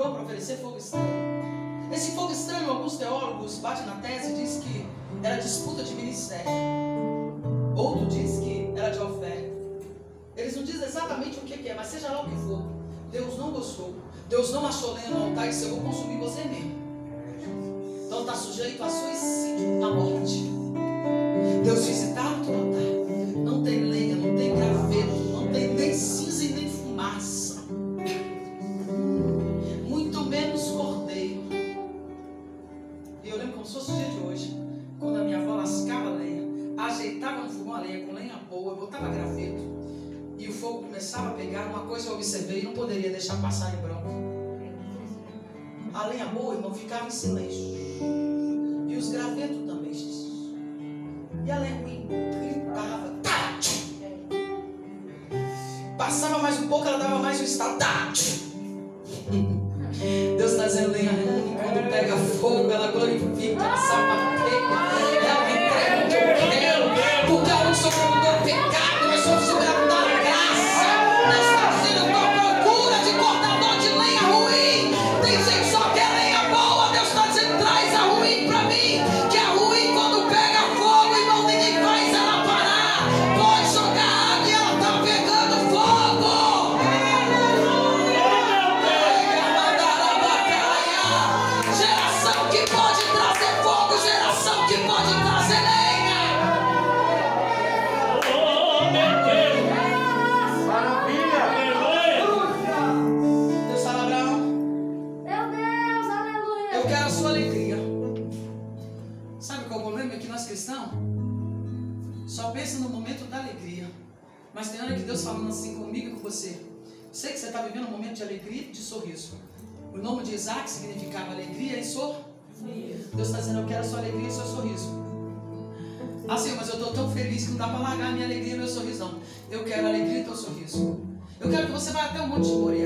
procurou para oferecer fogo estranho. Esse fogo estranho, alguns teólogos batem na tese e dizem que era disputa de ministério. Outro diz que era de oferta. Eles não dizem exatamente o que é, mas seja lá o que for, Deus não gostou. Deus não achou lenha no altar e disse: eu vou consumir você mesmo. Então está sujeito a suicídio, à morte. Deus visitava o altar. Não tem lenha, não tem graveto, não tem nem cinza e nem fumaça. Muito menos cordeiro. E eu lembro como se fosse o dia de hoje, quando a minha avó lascava a lenha, ajeitava no fogão a lenha com lenha boa, botava graveto, e o fogo começava a pegar. Uma coisa eu observei e não poderia deixar passar em branco: a lenha boa, irmão, ficava em silêncio, e os gravetos também. E a lenha ruim gritava, tá! Passava mais um pouco, ela dava mais um estalo, tá! Deus está dizendo: lenha ruim, quando pega fogo, ela glorifica, ela sapateia, ela entrega o que eu quero, porque ela não sofreu do pecado, nós somos superados da graça. Deus está dizendo: eu estou à procura de cortador de lenha ruim. Tem gente só que é lenha boa. Deus está dizendo: traz a ruim para mim, que a ruim quando pega fogo, irmão, ninguém faz ela parar. Pode jogar água e ela está pegando fogo. Geração que pode trazer fogo, geração que pode trazer lenha. Oh, meu Deus! Maravilha! Deus fala: Abraão, Meu Deus, aleluia. eu quero a sua alegria. Sabe qual é o problema? É que nós cristãos só pensamos no momento da alegria. Mas tem hora que Deus falando assim comigo e com você. Sei que você está vivendo um momento de alegria e de sorriso. O nome de Isaac significava alegria e sorriso. Deus está dizendo: eu quero a sua alegria e seu sorriso. Assim, mas eu estou tão feliz que não dá para largar a minha alegria e meu sorriso, não. Eu quero a alegria e teu sorriso. Eu quero que você vá até o Monte de Moriá.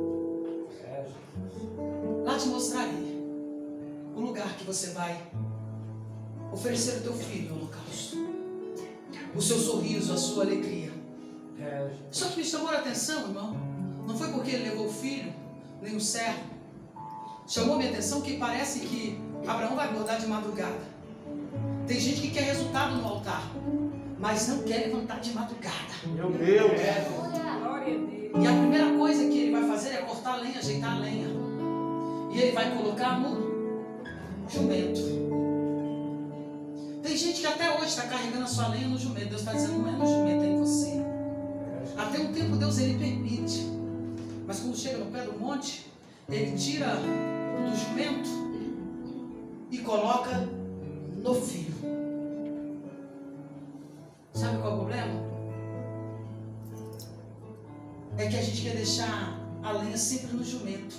Lá te mostrarei o lugar que você vai oferecer o teu filho ao holocausto. O seu sorriso, a sua alegria. Só que me chamou a atenção, irmão, não foi porque ele levou o filho, nem o servo. Chamou minha atenção que parece que Abraão vai acordar de madrugada. Tem gente que quer resultado no altar, mas não quer levantar de madrugada. Meu Deus! E a primeira coisa que ele vai fazer é cortar a lenha, ajeitar a lenha. E ele vai colocar no jumento. Tem gente que até hoje está carregando a sua lenha no jumento. Deus está dizendo: não é no jumento, é em você. Até um tempo Deus ele permite. Mas quando chega no pé do monte, ele tira do jumento e coloca no filho. Sabe qual é o problema? É que a gente quer deixar a lenha sempre no jumento.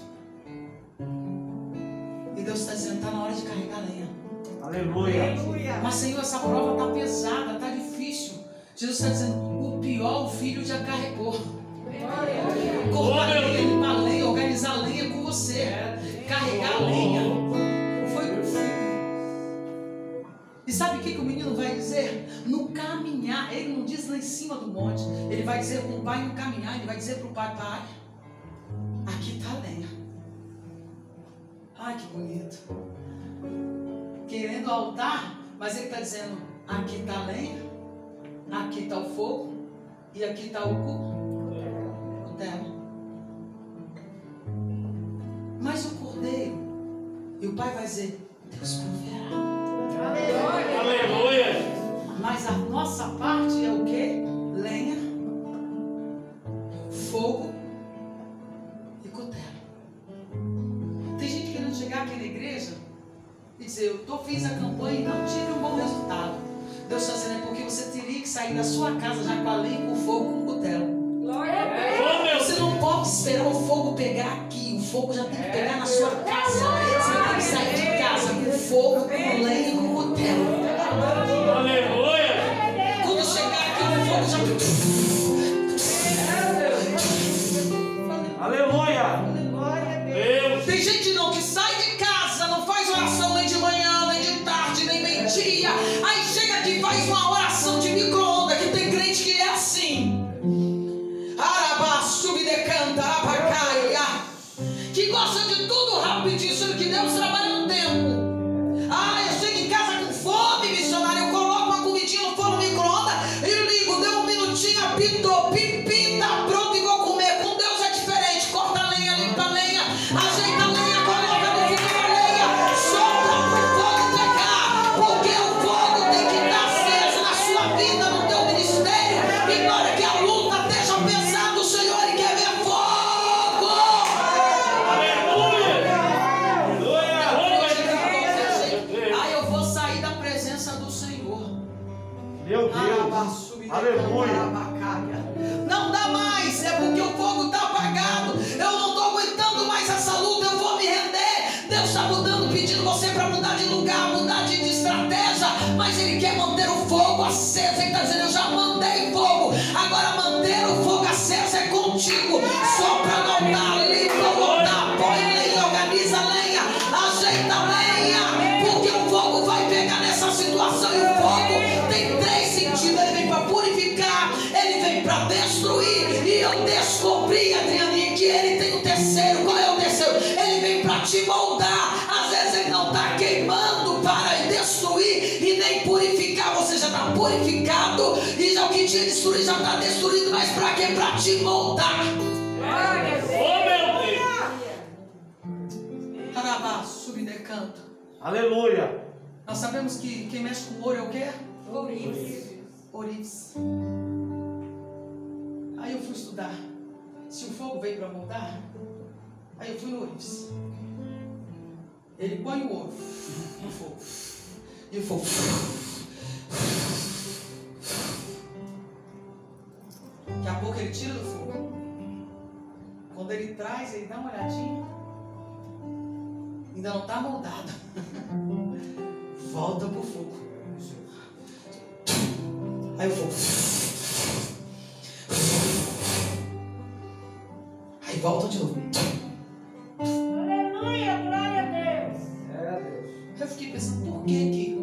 E Deus está dizendo: está na hora de carregar a lenha. Aleluia! Mas, Senhor, essa prova está pesada, está difícil. Jesus está dizendo: o pior o filho já carregou. Cortar a lenha, limpar a lenha, organizar a lenha com você. Carregar a lenha foi com o filho. E sabe o que o menino vai dizer? No caminhar, ele não diz lá em cima do monte. Ele vai dizer com o pai no caminhar. Ele vai dizer para o pai: pai, aqui está a lenha. Ai, que bonito. Querendo o altar, mas ele está dizendo: aqui está a lenha, aqui está o fogo e aqui está o cutelo. Mas o cordeiro, e o pai vai dizer: Deus proverá. Aleluia! Mas a nossa parte é o que? Lenha, fogo e cutelo. Tem gente querendo chegar aqui na igreja e dizer: eu fiz a campanha e não tive um bom resultado. Deus está dizendo: é porque você teria que sair da sua casa já com a lenha, com o fogo, com o cutelo. Você não pode esperar o fogo pegar aqui. O fogo já tem que pegar na sua casa. Você tem que sair de casa com fogo, com lenha e com cutelo. Aleluia! Quando chegar aqui, o fogo já... Aleluia! Deus! Tem gente não que sai de casa, não faz oração nem de manhã, nem de tarde, nem meio-dia. Aí chega aqui e faz uma oração de micro-ondas, que tem crente que é assim. Que gosta de Não dá mais, é porque o fogo está apagado. Eu não estou aguentando mais essa luta, eu vou me render. Deus está mudando, pedindo você para mudar de lugar, mudar de estratégia, mas Ele quer manter o fogo aceso. Ele está dizendo: eu já mandei fogo, agora manter o fogo aceso é contigo. Sopra, não dá, limpa, volta, põe lenha, organiza a lenha, ajeita a lenha, porque o fogo vai pegar nessa situação. E o fogo tem três sentidos: ele vem para purificar, ele vem para destruir, e eu descobri, Adriane, que ele tem o terceiro. Qual é o terceiro? Ele vem para te moldar. Às vezes ele não está queimando para destruir e nem purificar. Você já está purificado e já o que te destruir já está destruído, mas para quê? Para te moldar. Oh, meu Deus! Arabá, subdecanto. Aleluia! Nós sabemos que quem mexe com ouro é o quê? Ourives. Aí eu fui estudar se o fogo veio para moldar. Aí eu fui no ourives. Ele põe o ouro no fogo e o fogo. Daqui a pouco ele tira do fogo. Quando ele traz, ele dá uma olhadinha. Ainda não está moldado. Volta pro fogo. Aí o fogo. Aí volta de novo. Aleluia, glória a Deus. Eu fiquei pensando, por que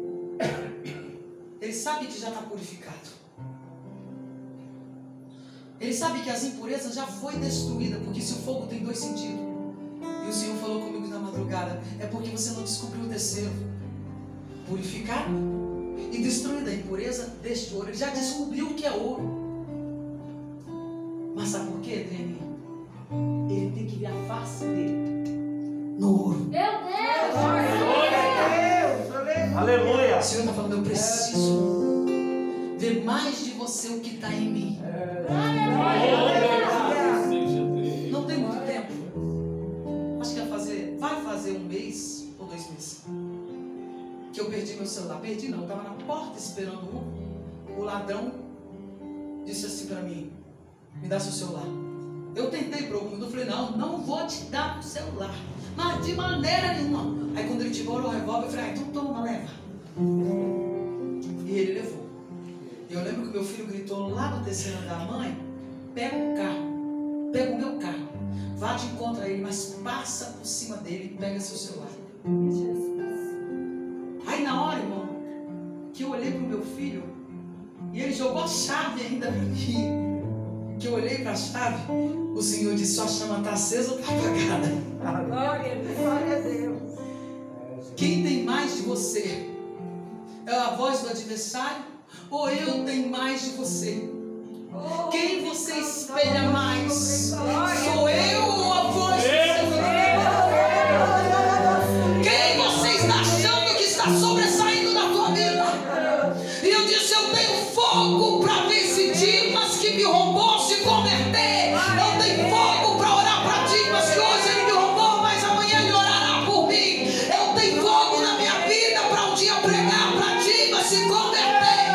ele sabe que já está purificado. Ele sabe que as impurezas já foi destruída, porque se o fogo tem dois sentidos, e o Senhor falou comigo na madrugada, é porque você não descobriu o terceiro: purificar e destruir a impureza deste ouro. Ele já descobriu o que é ouro. Mas sabe por quê, Adriane? Ele tem que ver a face dele no ouro. Meu Deus. Aleluia! O Senhor está falando: eu preciso ver mais de você o que está em mim. Não tem muito tempo. Acho que vai fazer 1 mês ou 2 meses que eu perdi meu celular. Perdi não, eu estava na porta esperando o ladrão disse assim para mim: me dá seu celular. Eu tentei por algum minuto, eu falei: não vou te dar o celular, mas de maneira nenhuma. Aí quando ele tirou o revólver, eu falei: então toma, leva. E ele levou. Eu lembro que meu filho gritou lá no terceiro andar: mãe, pega o carro, pega o meu carro, vá de encontro a ele, mas passa por cima dele e pega seu celular. Aí na hora, irmão, que eu olhei para o meu filho, e ele jogou a chave ainda para mim, que eu olhei para a chave, o Senhor disse: sua chama está acesa ou está apagada? Glória a Deus. Quem tem mais de você? É a voz do adversário ou eu tenho mais de você? Quem você espelha mais? Sou eu ou a voz do Senhor? Quem você está achando que está sobressaindo na tua vida? E eu disse: eu tenho fogo para ver esse Dimas que me roubou se converter. Eu tenho fogo para orar para Dimas que hoje ele me roubou, mas amanhã ele orará por mim. Eu tenho fogo na minha vida para um dia pregar para Dimas se converter.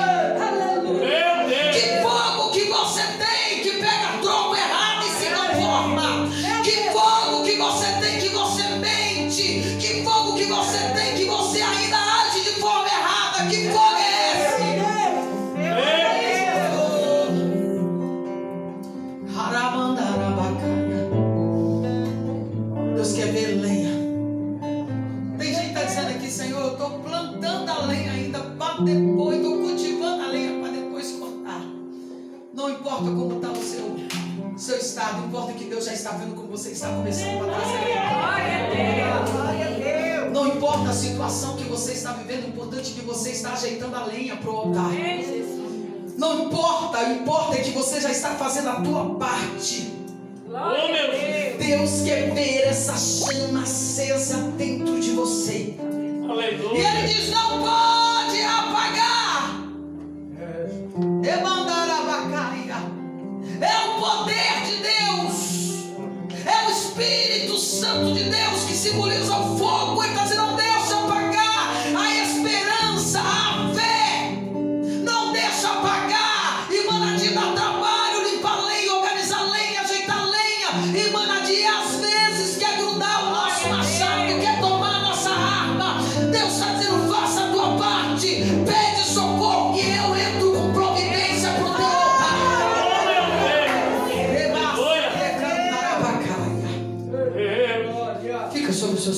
Que fogo que você tem que pega tronco errado e se conforma. Que fogo que você tem que você mente. Que fogo que você tem que você ainda age de forma errada. Que fogo é esse? Deus quer ver lenha. Tem gente que está dizendo aqui: Senhor, eu estou plantando a lenha ainda para depois, estou cultivando a lenha para depois cortar. Não importa como está o seu estado, importa que Deus já está vendo como você está começando a trazer lenha. Não importa a situação que você está vivendo, o importante é que você está ajeitando a lenha para o altar. Não importa, o importa é que você já está fazendo a tua parte. Oh, meu Deus! Deus quer ver essa chama acesa dentro de você. E Aleluia! Ele diz: não pode apagar. É o poder de Deus, é o Espírito Santo de Deus que simboliza o fogo. Ele está dizendo: não deixa apagar a esperança, a fé. Não deixa apagar.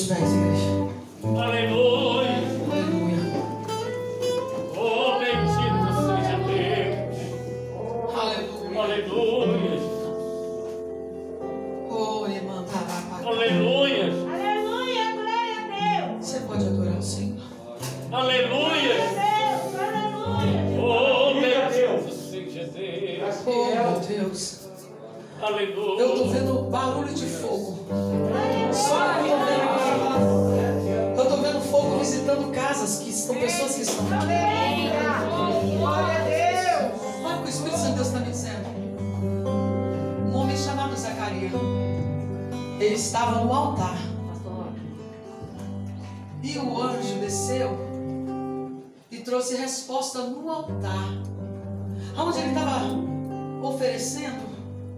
pés, igreja. Aleluia. Aleluia. Oh, bendito seja Deus. Aleluia. Aleluia. Oh, irmã, Aleluia. Aleluia, glória a Deus. você pode adorar o Senhor. Aleluia. Deus, aleluia. Oh, bendito seja Deus. Oh, meu Deus. Aleluia. Eu estou vendo barulho de fogo. Só que eu estou vendo fogo visitando casas que estão pessoas que estão aqui. Glória a Deus. Olha o que o Espírito Santo de Deus está me dizendo. Um homem chamado Zacarias. Ele estava no altar. E o anjo desceu e trouxe resposta no altar. Onde ele estava oferecendo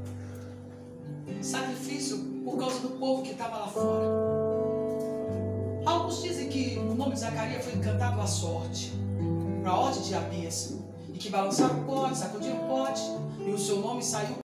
sacrifício por causa do povo que estava lá fora. Alguns dizem que o nome de Zacarias foi encantado à sorte, para a ordem de Abias, e que balançaram o pote, sacudiram o pote, e o seu nome saiu